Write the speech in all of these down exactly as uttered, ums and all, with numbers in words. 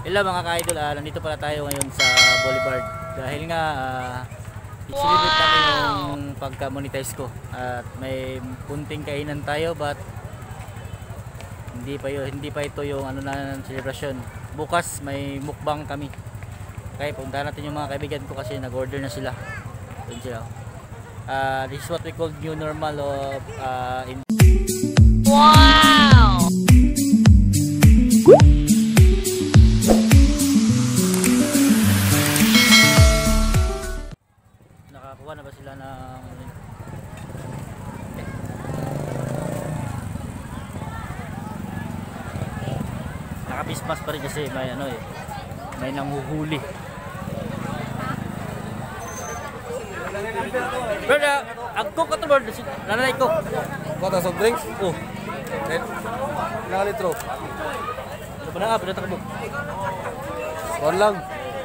Hello mga ka-idol, uh, nandito pala tayo ngayon sa Boulevard dahil nga uh, i-celebrate natin yung pagka-monetize ko at may punting kainan tayo but hindi pa yun, hindi pa ito yung ano na ng celebration. Bukas may mukbang kami. Okay, puntahan natin yung mga kaibigan ko kasi nag-order na sila. Doon sila. Uh, this is what we call new normal of uh, in wow! Nakakuha na ba sila ng naka-bismas pa rin kasi may ano eh, may nanguhuli. Bro, uh, agko ka to bro, nanay ko. Kota soft drinks? Oh. Ilang litro? Ano ba na nga, pinata ka mo? One lang.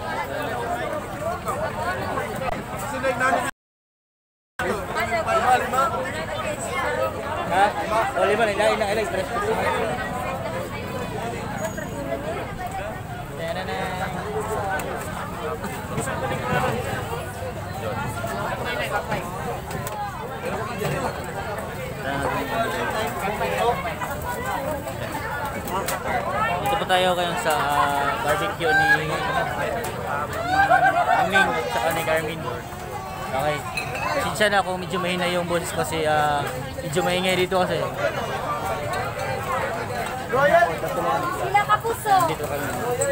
Lima, lima. Ha? O lima, ilang, ilang, ilang, press ko. Dito po tayo ngayon sa uh, barbecue ni Aming at saka ni Carmen. Okay. Sinsya na kung medyo mahina yung boses kasi uh, medyo maingay dito kasi. Sila kapuso. Dito kami.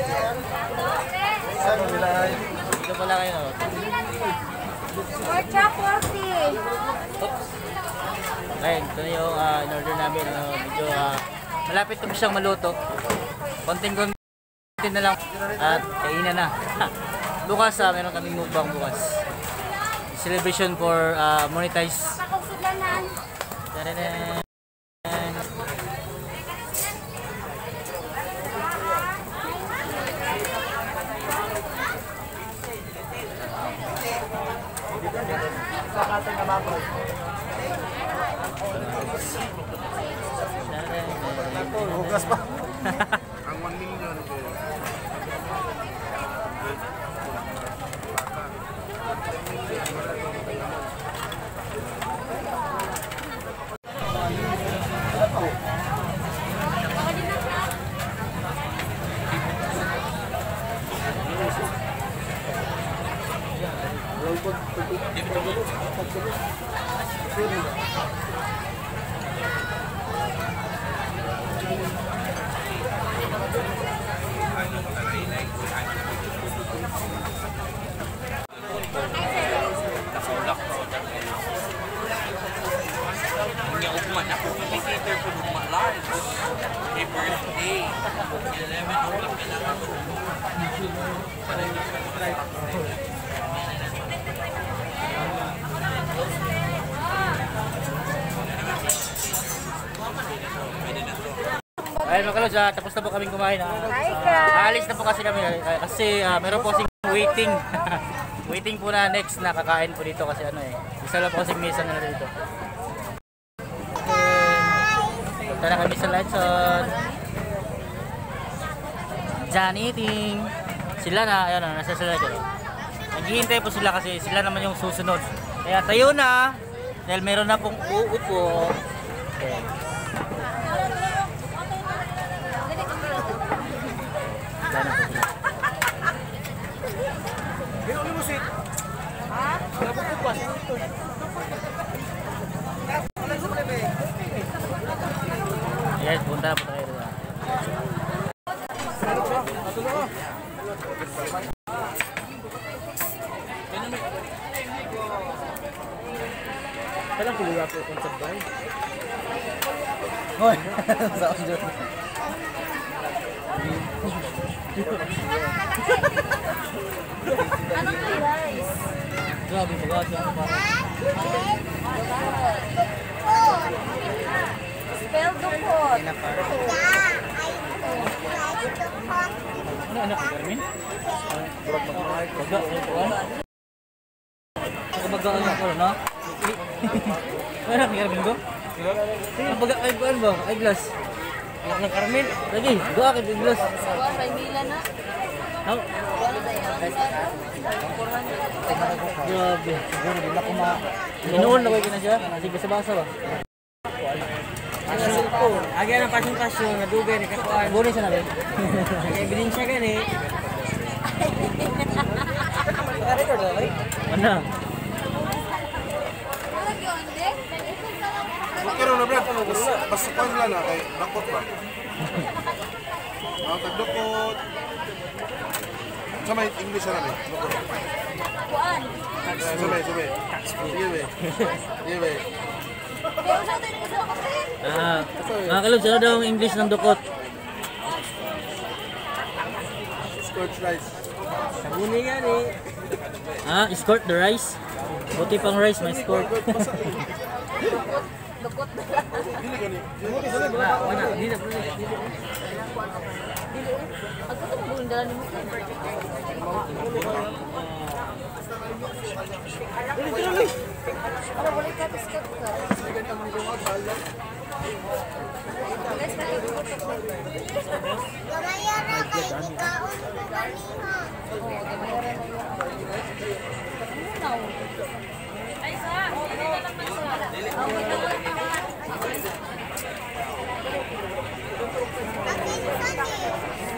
Dito pala kayo. No? Porcha forty. Oops. Okay, ito na yung uh, in-order namin. Uh, medyo uh, malapit na siyang maluto. Konting-konting na lang at kainan na. Bukas, uh, meron kaming mukbang bukas. Celebration for uh, monetize. Pakasudlanan. Tadadaan. Hugas pa. Ang one million ko. Nga ugman ako cater ko ng malarge. Happy birthday. eleven o'clock na lang ako. Ayun mga kalos, uh, tapos na po kaming kumain. Uh, Hi guys! Aalis na po kasi kami uh, kasi uh, meron po kasing waiting. Waiting po na next na kakain po dito kasi ano eh. Isa lang po kasing mesa na dito. Okay. Punta na kami sa Lightson. Johnny eating. Sila na, ayun na, nasa sila dito. Naghihintay po sila kasi sila naman yung susunod. Kaya tayo na dahil meron na pong uupo. Okay. Yes, punta na po tayo doon. Kailan puluya po kung sabay? Hoy! Sa audio. Anong guys? Grabe, bagay ako pa. Spell the code. Ano anak ni Carmen? Baga, ano po? Baga, ano po, no? Ano anak ni Carmen ko? Ang baga, ay buwan ba? Ay glass. Anak ng Carmen. Lagi, doa ka biglas. Sawa, may mila na. Oh, grabe. Siguro di na ko ma... Inuun na kayo na siya. Sige sa basa ba? Ang cellphone. Agyan ang pasyon-pasyon, nadugay ni kakuan. Buni siya na rin. Ang ebidensya gani. Naka-record na, right? Ano? Pero na Brad, basta kwan lang na kay dakot ba? Ang tagdukot. Sa may English na rin. Dakot. Kuan. Sabay, sabay. Sige be. Sige be. Pero sa tayo nito ako rin. Ah, mga kalod, sino daw ang English ng dukot? Scorched rice. Sabuni gani. Ah, escort the rice? Buti pang rice, may escort. Lukot na. Dili gani. Wala, wala. Di na pwede. Ako ito mabuhin dala ni mo. Ano, balik ka, biskot ka. Gamayara kay ikaon ko ganiha. Oo, gamay rin na yun. Ano na? Ay, sa. Dili na lang man sa. Akin kani.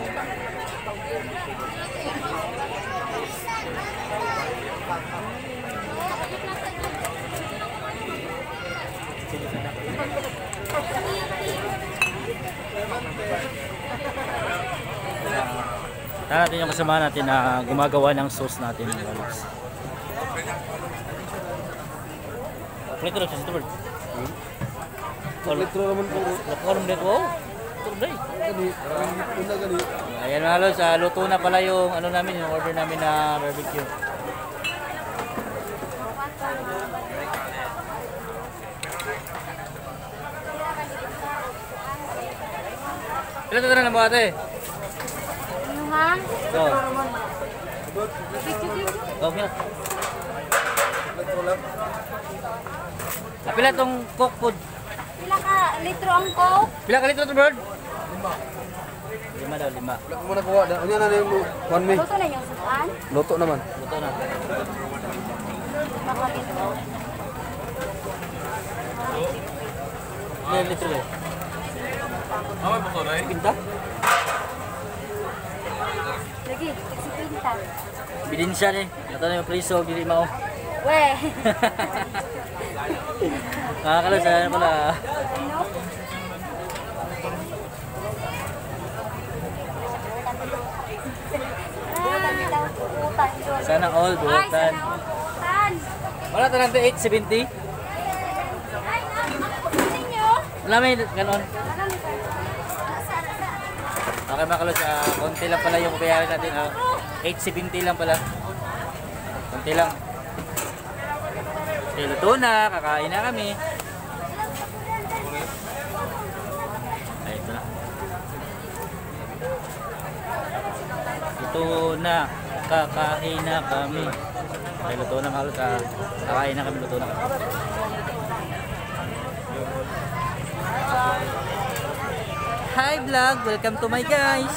Tara natin yung kasama natin na gumagawa ng sauce natin. Play ko lang siya sa tubig. Litro naman po. Lakorum dito. Oh, tuloy. Gani. Una gani. Ayan mga lods, ah, luto na pala yung ano namin, yung order namin na barbecue. Ilan ito na mo ate? Ano ha? Ito. Okay na. Litro lang. Apila itong cook food? Pila ka litro ang coke? Pila ka litro ito bird? Lima. Lima daw, lima. Wala ko muna kuha. Unya na na yung one me. Luto na yung sukan? Luto naman. Luto na. Baka litro. Ilan litro eh? Away po to, right? Pinta? Lagi, tigsipinta. Bidin siya eh. Ito na yung priso, dili mao. Weh. Nakakalas, ano pala. Ano? Sana all, Ay, buutan. sana all buutan. Wala ito lang eight seventy. Ay, ninyo. Wala may ganon. Anong Okay mga kalos, uh, konti lang pala yung bayaran natin. Uh, eight seventy lang pala. Konti lang. Okay, luto na. Kakain na kami. Ay, ito na. Luto na. Kakain na kami. Okay, luto na mga kalos. Uh, kakain na kami. Luto na kami. Hi vlog! Welcome to my guys!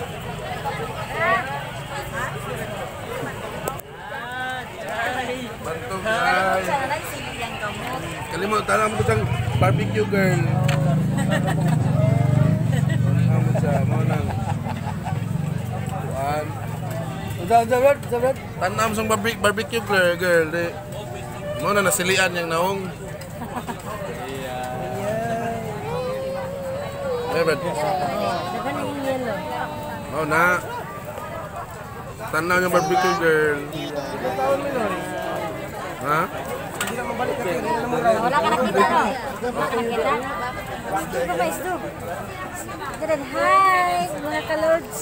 Bantog guys. Kalimutan mo siyang barbecue girl. Ano siya, mo nang kuan. Udah, udah, Brad, udah, Brad. Tanam siyang barbecue barbecue girl, girl. Di. Mo na nasilian yang naong. Eh, Brad. Oh, na. Tanam yung barbecue girl. Ha? Wala ka nakita, no? Wala ka nakita? Sige pa, guys, do. Ganun, hi, mga ka-lords.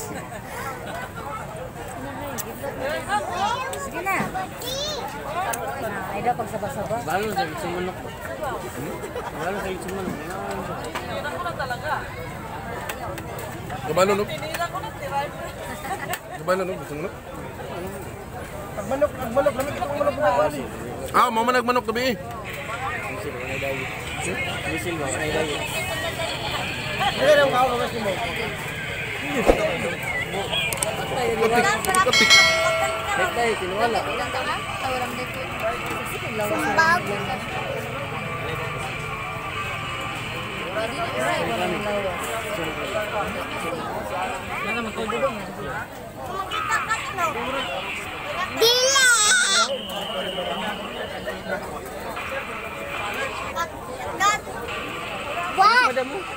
Sige na. Ay daw, pag saba-saba. Balo sa gitsong manok. Balo sa gitsong manok. Gabano no? Gabano no? Gusto mo no? Agmanok, agmanok. Lamig ko agmanok na bali. Ah, mo man agmanok gabi. Misil ba? Ay, ay. Sumbag. Kumakita ka no? Dili! What?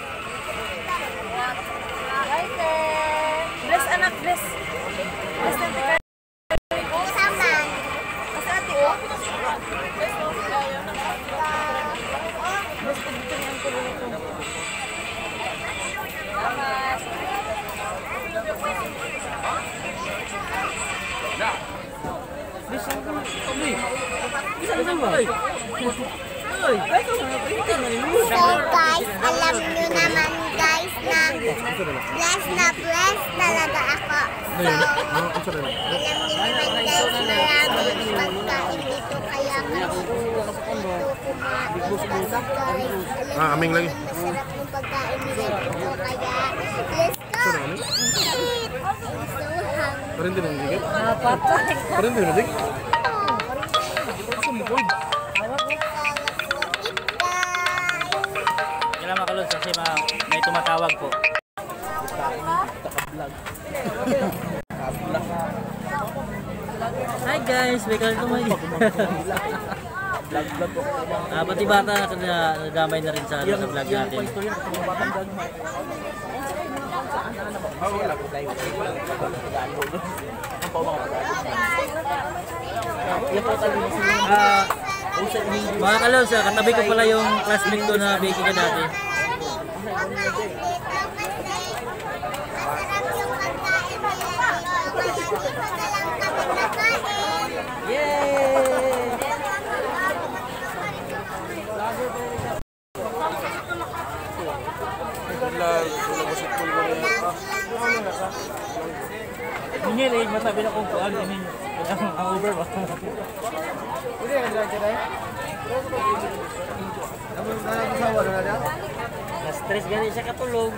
Bless anak, bless. Bless na tika. Saman. Asa ati o? So guys, alam nyo naman guys na bless na bless talaga ako. So, alam nyo naman guys, maraming pagkain dito kaya kami dito kumain kasi guys. Ah, aming lagi. Masarap yung pagkain nila dito kaya let's go! Eat! I'm so hungry. Parin din ang digit? Napatay. Parin din ang digit? Kailangan makalun kasi ma may tumatawag po. Hi guys, welcome to my Ah, pati bata na nadamay na rin sa, ano, sa vlog natin. Ah, mga kalons, ah, katabi ko pala yung classmate ko na baking ka dati. Hindi rin, masabi na kung kuhaan ini ang over ba? Na-stress gani siya katulog.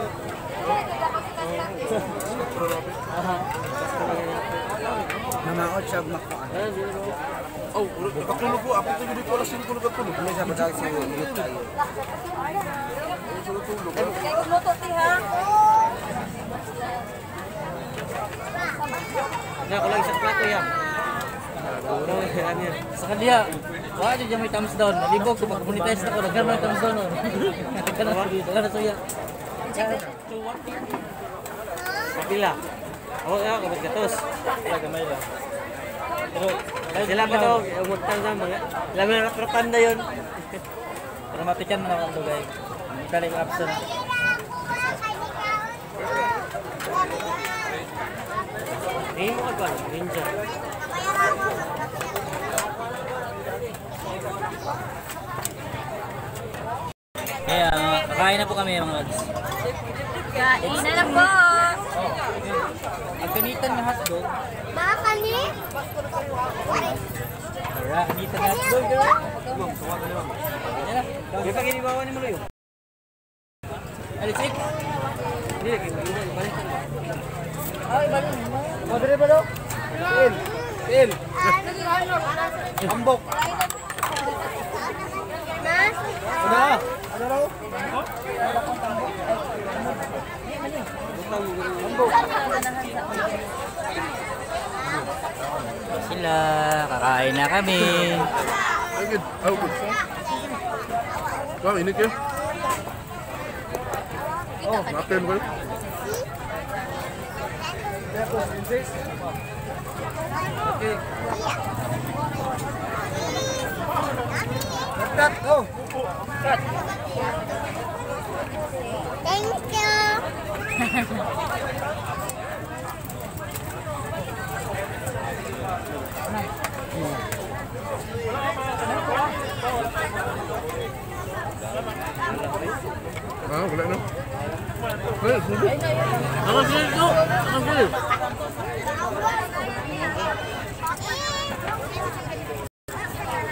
Namaot siya makuan. Oh, katulog ko. Ako ito dito wala sino ko katulog. Ano siya ba si Yut tayo? Kaya luto ti ha. Na ko lang isang plato yan. Sa kanya, wala dyan may thumbs down. Nalibog ko, pag-monetize na ko, nagkaroon may thumbs down. Wala na suya. Kapila. Oo, kaya kapag gatos. Wala gamay lang. Pero, sila pa ito, umutang na mga, alam mo na nakratan na yun. Pero matikan na ako guys. Hindi ka rin absent. Eh, mo ka ninja. Kaya, kakain na po kami mga lods. Kain na lang po. Ang kanitan ng hotdog. Mga kani? Tara, kanitan ng hotdog. Yan na. Kaya pag inibawa ni mo kayo. Alisik. Hindi, lagi mo. Balikan mo. Ay, balik mo. Madre ba daw? Il. Il. Ambok. Mas? Ano? Ano raw? Sila, kakain na kami. Ay, good. Oh, good. Wow, init yun. Oh, napin mo kayo. Okay. Cut, go. Cut. Thank you. Ah, wala na. Wala, subo. Ako sila ito. Ako sila.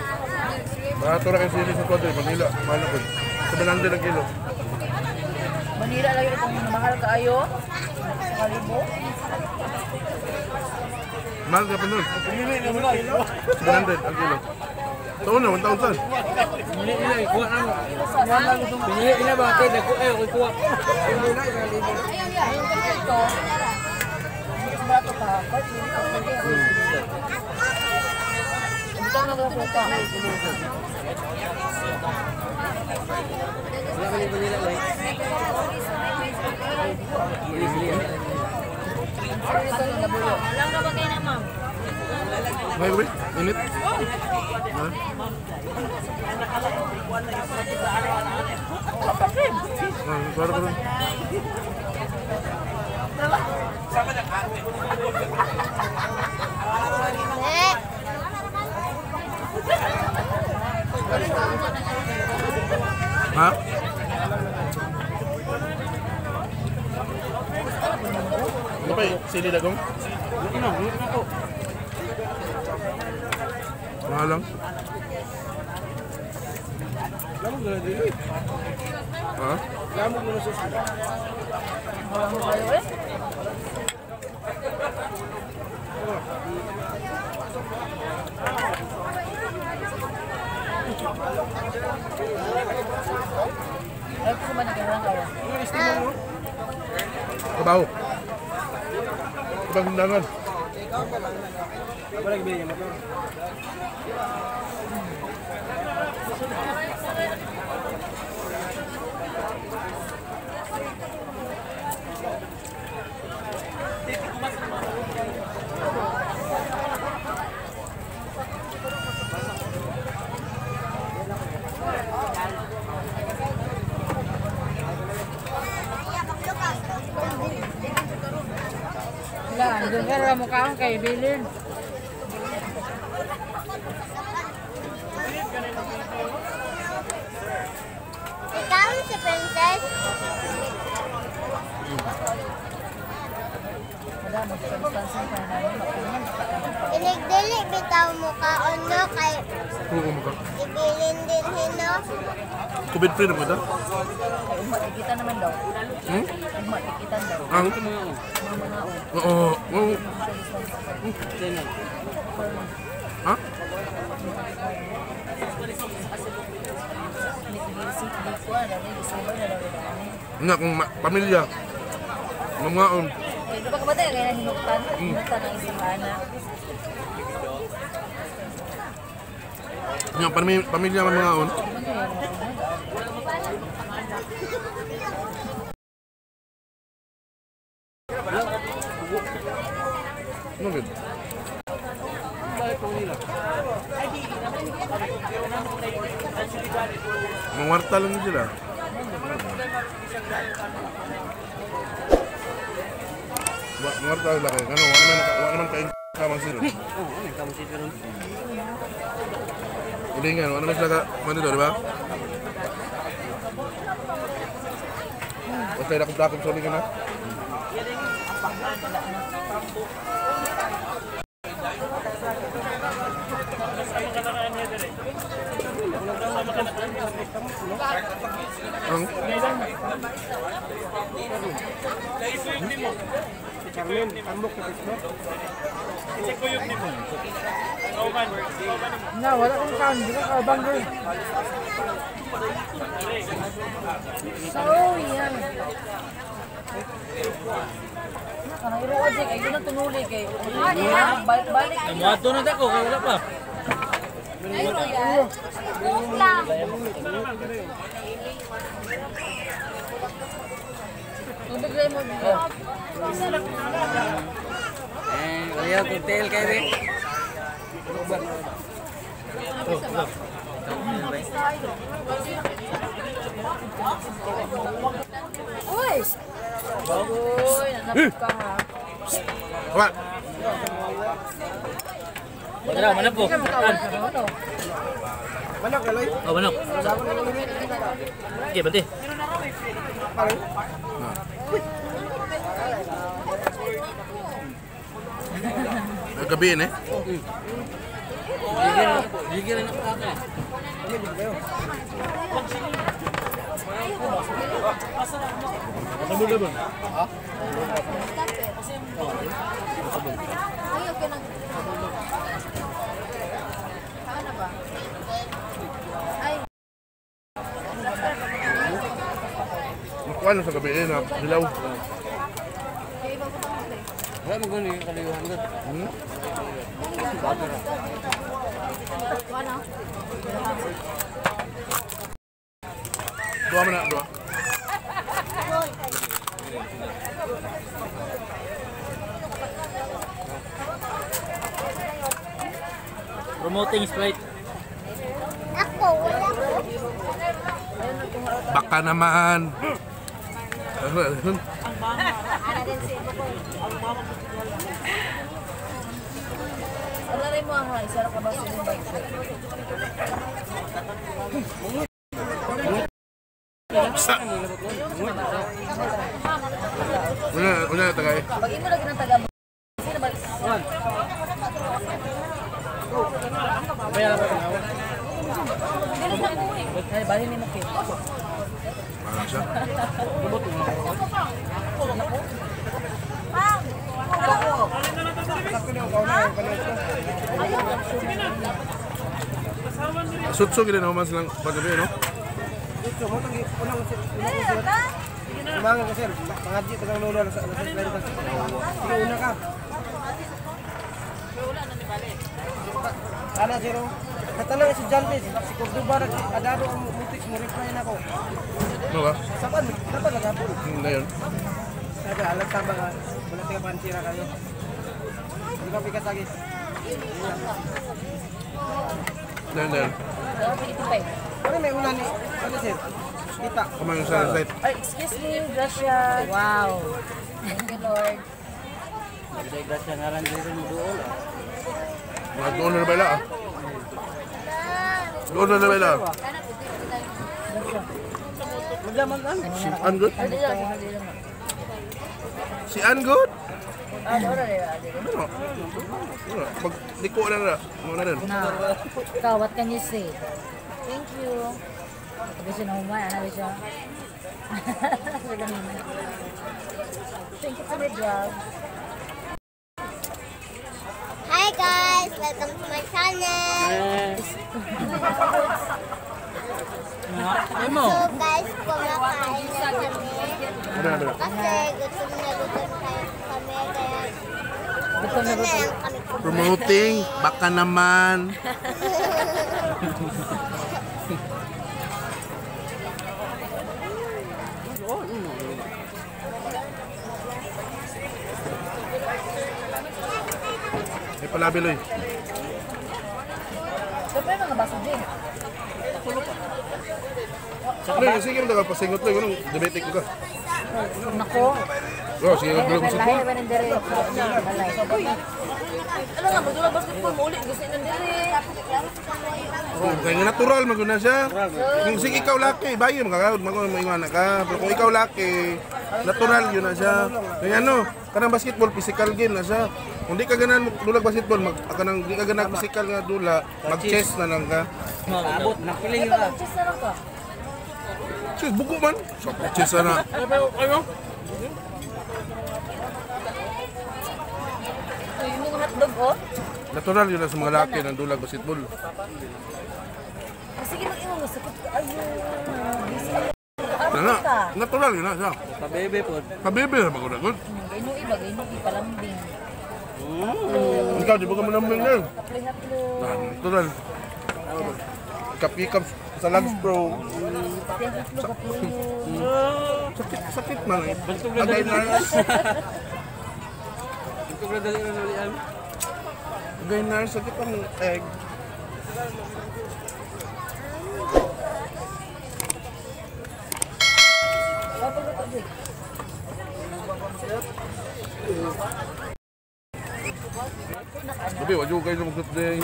Barato na kasi sa kwadro, Manila, mahal ako. Sa Balanda ng kilo. Manira lagi itong mahal kaayo. Kalibo. Mahal ka pa nun. seven hundred ang kilo. Taon na, one thousand. Pinili nila, ikuha na mo. Pinili nila ba? Kaya ko eh, ikuha. Ayun kasi ito. Mas bato ka. Ito na ito po ka. Wala ka ni Manila lang. Alam na ba kayo na, ma'am? May wait, init. Ha? Ah, para pa rin. Eh, Ha? Ano pa eh? Sili dagong? Ino, ino na ko. Mahal lang. Lamog na dili. Ha? Lamog na sa susunod. Wala mo kayo eh. Ay, kung ba nagkarang kayo? Kabaho. Kabang hindangan. Wala gibili niya motor. Wala, doon ka rin mukha kang kay Bilin. ikaw si Princess. Wala, mag-substansin ka na namin. Makunan, Iligdili bitaw mo ka ono kay Oo, maka. ibilin din hino. Covid free na po ito? Ay, umat-ikitan naman daw. Hmm? Umat-ikitan daw. Ang? Ito mga ano. Mga mga o. Oo. Oo. Channel. Ha? Nag-visit dito, ano, December na daw ito. Nga, kung ma- pamilya. Mamgaon. Eh, di ba ka ba tayo kaya hinuktan? Hinuktan ang isang anak. Nga, pamilya, pamilya mamgaon. Ano gid? Bakit po nila? Mangwarta lang sila. Wa- Mangwarta lang kayo. Ano, wala naman, wala naman kain kamang sila. Oo, ano yung kamusit ka ron? Ulingan, wala naman sila ka, man dito, di ba? Basta yung dakop-dakop sa ulingan na. Ang? Carmen, tambok sa Facebook. Na, wala kang kan. Di ka kabang rin. So, yan. Kanang iro ka dyan, kayo na tunuli kay. Balik-balik. Mato na dako, kaya wala pa. Tubig lang mo dito. Eh, kaya cocktail kayo rin. Uy! Uy, nanapit ka ha. Wa! Wala, manap po. Hindi ka makawal ka naman o. Oh, manok. Okay, bante. Ay, gabiin eh. Bigyan, bigyan na ako. Sabon na ba? Ayaw ka nang... Saan na ba? Ay. Makuha na sa gabi eh, na dilaw. Wala mo gani kaliyuhan ko. Hmm? Ano? Dua mo na, dua. Promoting Sprite. Ako, wala ko. Baka naman. Wala rin mo ha. Isa ka ba sa yung bike? Sa. Una, una tagay. Pag imo lagi ng taga mo. Sino ba? Ay, bali ni mo kit. Parang siya. Sutso gila naman silang paggabi, no? Ito mo tang unang unang Umangan ka sir, pangadji tagang lolo sa sa klaro. Sige una ka. Ana zero. Katanang estudyante si Cordoba na adaro ang mutik mo reply na ko. Ano ka? Sapan, dapat lang ako. Hindi yun. Sabi alam tama ka. Wala tayo pansira kayo. Hindi ka bigat lagi. Hindi, hindi yun. Ano may ulan ni? Ano sir? Kita. Kumain yung sa site. Ay, excuse me, Gracia. Wow. Thank you, Lord. Kasi grasya nga lang dito mo doon. Mga doon na nabela, ah. Doon na nabela. Maglaman lang. Si Angood? Hindi lang, hindi lang. Si Angood? Ah, wala rin, wala rin. Ano? Ano? Pag liko na na. Ano na rin? Na, ikaw, what can you say? Thank you. Sabi siya na humay, ano siya? Sabi ganun. Thank you for the job. Hi guys, welcome to my channel. So guys, kumakain na kami. Ano na, ano na? Kasi gutom na gutom tayo kami. Kaya Gusto na na gusto. lang kami kumain. Promoting, baka naman. May palabiloy. Siyempre mga baso din. Loy, sige mo daw pasingot loy, anong diabetic ka? Nako. Oh, sige Lahi, mo daw lahi, lahi, ng dire. Balay. Alam nga, magdula basketball mo ulit. Gusto ng dire. Oh, kaya nga natural maguna siya. Kung sige ikaw laki, bayo magkakaod mo ingon ka. Pero kung ikaw laki, natural yun na siya. Kaya ano, kanang basketball physical game na siya. Kung di ka ganan dulag basketball, mag kanang di ka ganan physical nga dula, mag-chess na lang ka. Abot na piling ka. Just na lang ka. Chess buko man. So chess na. Ayo. Uy, yung hotdog, oh. Natural yun na sa mga laki ng dulag basketball. Ah, sige, mag-iwan mo. Sakit ka. Ayun. Busy. Na na, natural yun na siya. Pabebe po. Pabebe na maguna gud. Gayno iba, gayno ipalambing. Ikaw di ba ka manambing na? Haplo-haplo. Ah, natural. Kapikap sa Lags Pro. Haplo, haplo. Sakit, sakit man eh. Agay na. Ito ko dali na nalian. Agay na, sakit ang egg. Gabi, wajud kayo sa mga day.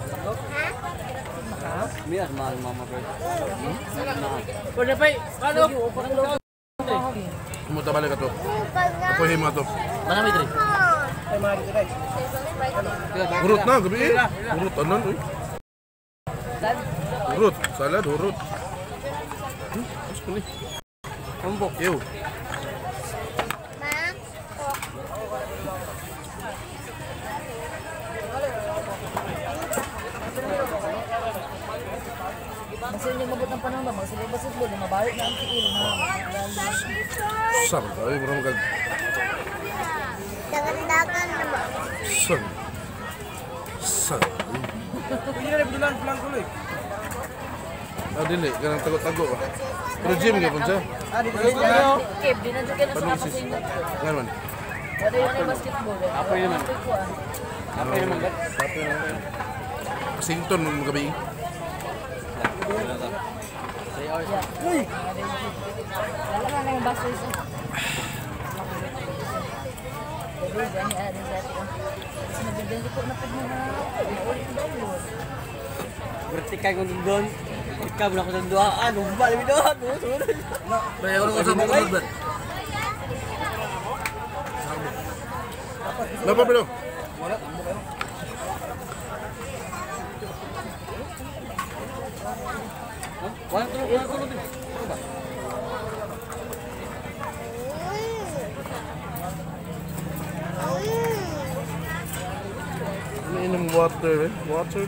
Miyas mahal mama ko. Pwede pa. Ano? Pumunta balik ka to. Ako hima to. Manami dre. Ay mahal dito dai. Hurut na, gabi eh. Hurut, anan eh. Hurut, salad, hurut. Hmm? Ini. Tumbok. Yo. Ma, Masin yung mabot ng panahon ba? Magsilip ba sitbo? Lumabalik na ang tiil na. Sar, ay bro mag. dagan-dagan naman. Sar. Sar. Pwede na bidulan pulang tuloy. Ah dili, kanang tago-tago ba. Pero gym gyapon siya. Ah, di ba? Kip, di na dyan kayo na sa Paano sis? kapasingot ko. Ngan man. Wala yun ay basketball. Apo yun naman. Apa naman gad? Apa naman. Sington mo gabi. Uy! Wala na na yung baso isa. Pero gani ah, din sa atin. Kasi nagdadali ko na pag mga ulit na yun. Berarti kayo kung doon. Ikaw na ko sa duhaan. Umbal mo doon. Bayo ko sa mga ba. Napa pero? Wala tulog, wala tulog. Ininom water eh. Water.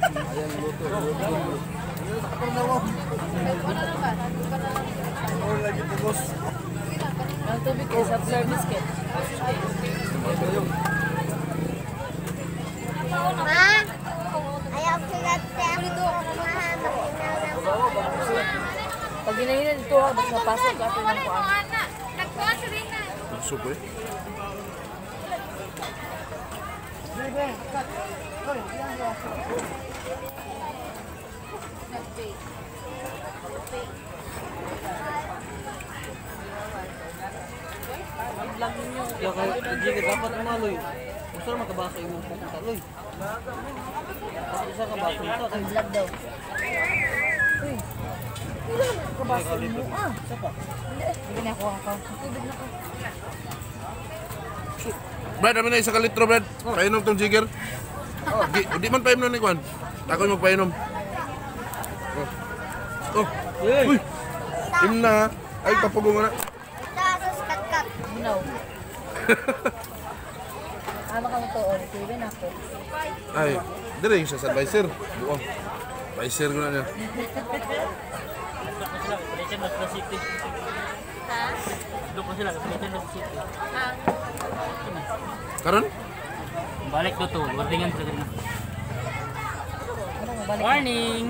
Ang tubig ko sa service kit. Ma, ayaw sila tempo. Pag ginahinan ito ha, ba't napasok ka ito ng kuwan? Sup eh. Kaya kayo, hindi ka dapat umaloy. Gusto na makabasa yung mong pupunta, loy. Kasi isa ka baso ito. Ang vlog daw. Uy! Hindi naman kabasa mo. Ah! Isa pa. Hindi. Hindi na ako ako. Tubig na ko. Brad, amin na isa ka litro, Brad. Painom tong jigger. Di, di man painom ni Kwan. Ako yung magpainom. Oh. Oh. Uy! Imna. Ay, papugong na. Tapos kat-kat. Ginaw. Ama ka mo to. O, tubig na ako. Ay, dire yung sa advisor. Buo. Advisor ko na niya. Operation of the city. Ha? Doon pa sila, operation of the city. Ah. Karon? Balik ko to, wardingan sa ganun. Ano mo, balik. Morning!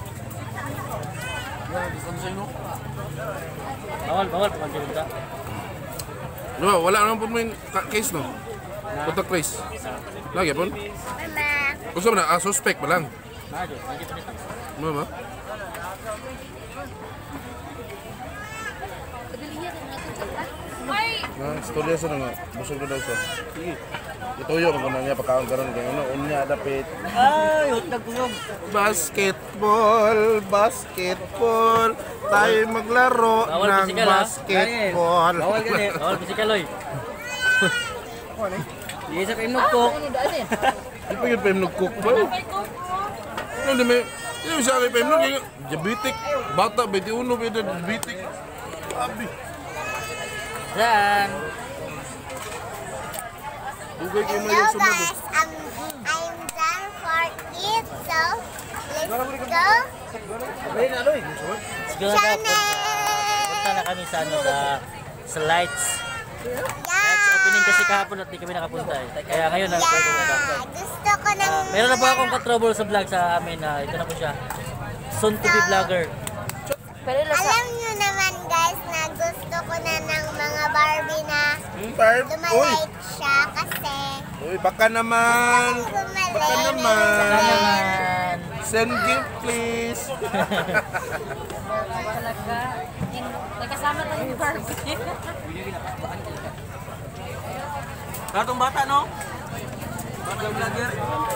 Bawal, bawal, bawal dyan ka. No, wala naman po mo yung ka- case, no? Contact trace. Lagi po? Mama. Gusto mo na, ah, suspect pa lang. Nadyo, nadyo pa dito. Mama? Na, istorya sa nga. Busog na daw siya. Ituyo, magkuna niya pagkaon karon kay ano, unya dapit. Ay, hotdog ko yung. Basketball, basketball. Tayo maglaro Bawal ng physical, ha? basketball. Bawal ka eh. Bawal, physical, oy. Hindi sa pinok ko. Ano yung daan eh? Di pa yun pa yung nag-cook ba? Ano, di may... Hindi mo sabi pa yung nag diabetic. Bata, twenty-one, pwede diabetic. Abi. Saan? Dugay kayo may Hello yung sumado. guys, I'm, I'm done for it, so let's go. Ay, na, loy. Let's go na. Punta, punta na kami sa ano, sa, sa lights. Lights Yeah! opening kasi kahapon at di kami nakapunta eh. Kaya ngayon na pwede na Yeah! punta. Gusto ko ng... Ah, meron na po akong ka-trouble sa vlog sa amin na ito na po siya. Soon to be vlogger. Pero ila sa... Alam nyo naman guys na gusto ko na ng mga Barbie na Hmm, Barb? Uy! lumalight siya kasi Uy, baka naman! lumalight. Baka naman! Naman. Send gift, please! Talaga. Nagkasama tayo yung Barbie. Katong bata, no? Bata vlogger.